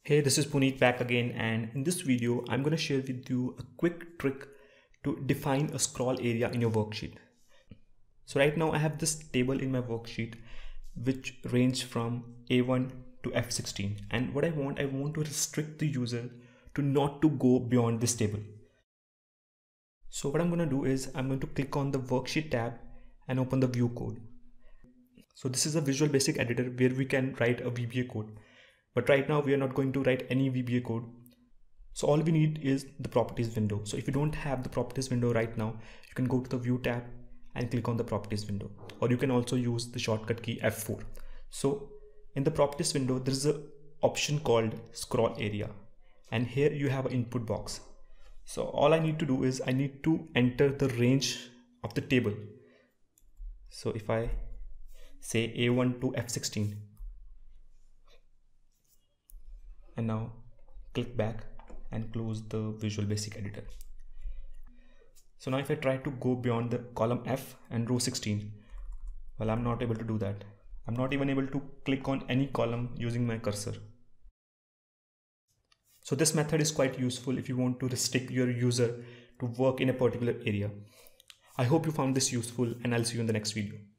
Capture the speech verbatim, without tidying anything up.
Hey, this is Puneet back again, and in this video I'm going to share with you a quick trick to define a scroll area in your worksheet. So right now I have this table in my worksheet which range from A one to F sixteen, and what I want I want to restrict the user to not to go beyond this table. So what I'm going to do is I'm going to click on the worksheet tab and open the view code. So this is a Visual Basic editor where we can write a V B A code. But right now we are not going to write any V B A code. So all we need is the properties window. So if you don't have the properties window right now, you can go to the view tab and click on the properties window, or you can also use the shortcut key F four. So in the properties window, there is an option called scroll area, and here you have an input box. So all I need to do is I need to enter the range of the table. So if I say A one to F sixteen, and now click back and close the Visual Basic editor. So now if I try to go beyond the column F and row sixteen, well, I'm not able to do that. I'm not even able to click on any column using my cursor. So this method is quite useful if you want to restrict your user to work in a particular area. I hope you found this useful, and I'll see you in the next video.